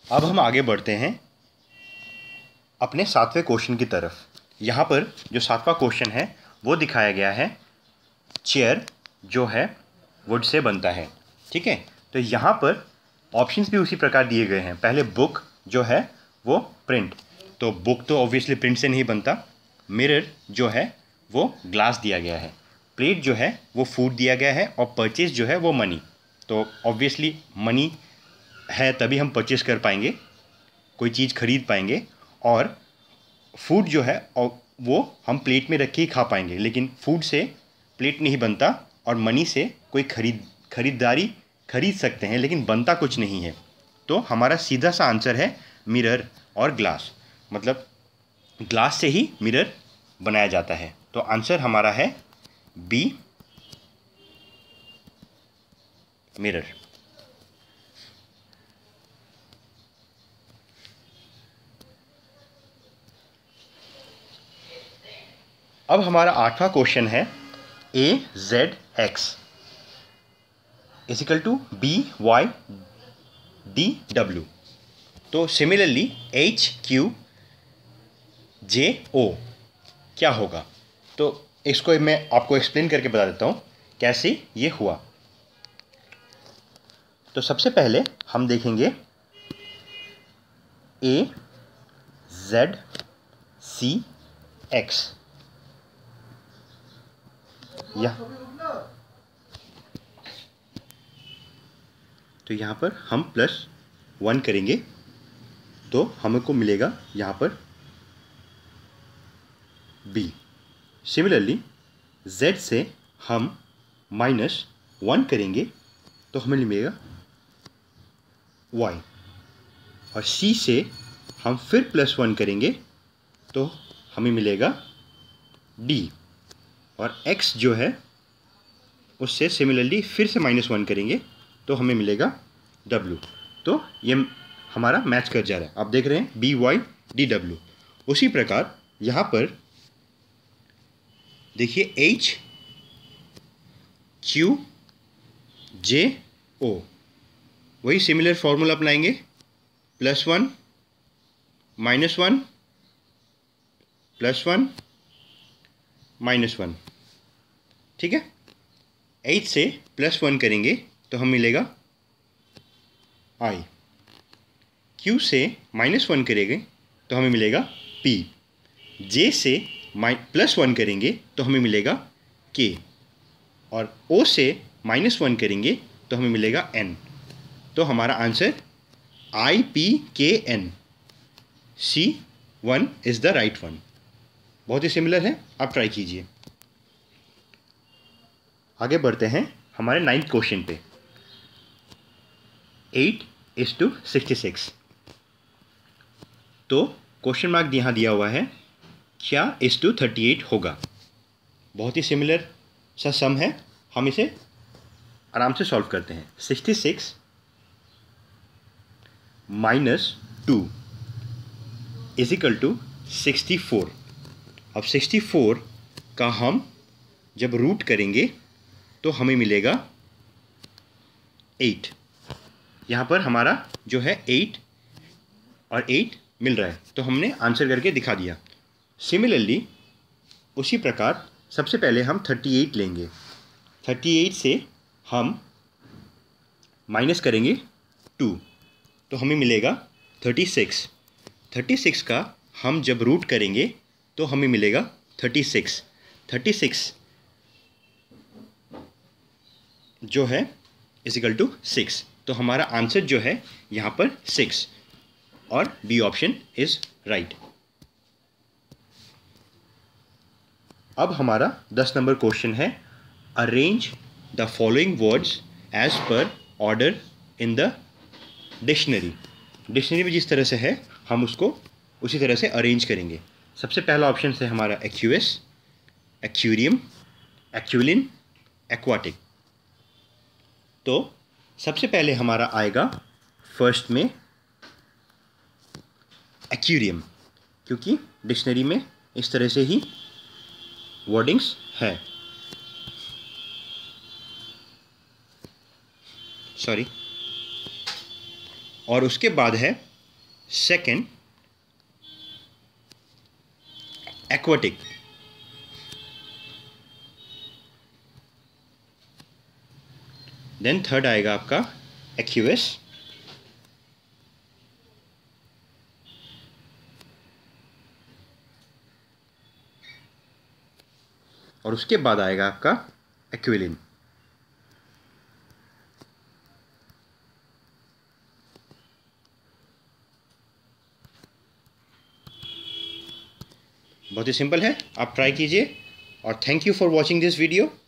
अब हम आगे बढ़ते हैं अपने 7वें क्वेश्चन की तरफ। यहाँ पर जो 7वां क्वेश्चन है वो दिखाया गया है, चेयर जो है वुड से बनता है। ठीक है, तो यहाँ पर ऑप्शंस भी उसी प्रकार दिए गए हैं। पहले बुक जो है वो प्रिंट, तो बुक तो ऑब्वियसली प्रिंट से नहीं बनता। मिरर जो है वो ग्लास दिया गया है। प्लेट जो है वो फूड दिया गया है, और परचेज जो है वो मनी। तो ऑब्वियसली मनी है तभी हम परचेज कर पाएंगे, कोई चीज़ खरीद पाएंगे। और फूड जो है वो हम प्लेट में रख के ही खा पाएंगे, लेकिन फूड से प्लेट नहीं बनता, और मनी से कोई खरीदारी खरीद सकते हैं लेकिन बनता कुछ नहीं है। तो हमारा सीधा सा आंसर है मिरर और ग्लास, मतलब ग्लास से ही मिरर बनाया जाता है। तो आंसर हमारा है बी, मिरर। अब हमारा 8वां क्वेश्चन है AZX =BYDW। तो सिमिलरली HQJO क्या होगा? तो इसको मैं आपको एक्सप्लेन करके बता देता हूँ कैसे ये हुआ। तो सबसे पहले हम देखेंगे AZCX। तो यहाँ पर हम +1 करेंगे तो हमको मिलेगा यहाँ पर B। सिमिलरली Z से हम -1 करेंगे तो हमें मिलेगा Y, और C से हम फिर +1 करेंगे तो हमें मिलेगा D, और X जो है उससे सिमिलरली फिर से -1 करेंगे तो हमें मिलेगा W। तो ये हमारा मैच कर जा रहा है। आप देख रहे हैं BYDW। उसी प्रकार यहाँ पर देखिए HQJO, वही सिमिलर फॉर्मूला अपनाएंगे, +1 -1 +1 -1। ठीक है, H से +1 करेंगे तो हम मिलेगा I, Q से -1 करेंगे तो हमें मिलेगा P, J से +1 करेंगे तो हमें मिलेगा K, और O से -1 करेंगे तो हमें मिलेगा N। तो हमारा answer IPKN, C1 is the right one. बहुत ही सिमिलर है, आप ट्राई कीजिए। आगे बढ़ते हैं हमारे 9th क्वेश्चन पे। 8:66। तो क्वेश्चन मार्क यहाँ दिया हुआ है, क्या 1:38 होगा? बहुत ही सिमिलर सा सम है, हम इसे आराम से सॉल्व करते हैं। 66 - 2 = 64। अब 64 का हम जब रूट करेंगे तो हमें मिलेगा 8। यहाँ पर हमारा जो है 8 और 8 मिल रहा है, तो हमने आंसर करके दिखा दिया। सिमिलरली उसी प्रकार सबसे पहले हम 38 लेंगे। 38 से हम माइनस करेंगे 2 तो हमें मिलेगा 36। 36 का हम जब रूट करेंगे तो हमें मिलेगा 36। 36 जो है = 6। तो हमारा आंसर जो है यहाँ पर 6, और बी ऑप्शन इज राइट। अब हमारा 10 नंबर क्वेश्चन है, arrange the following words as per order in the dictionary. Dictionary में जिस तरह से है हम उसको उसी तरह से अरेंज करेंगे। सबसे पहला ऑप्शन है हमारा एक्यूएस, एक्वेरियम, एक्विलिन, एक्वाटिक। तो सबसे पहले हमारा आएगा फर्स्ट में एक्वेरियम, क्योंकि डिक्शनरी में इस तरह से ही वर्डिंग्स है। और उसके बाद है सेकेंड एक्वाटिक, देन थर्ड आएगा आपका एक्यूएस, और उसके बाद आएगा आपका एक्विलिन। बहुत ही सिंपल है, आप ट्राई कीजिए और thank you for watching this video.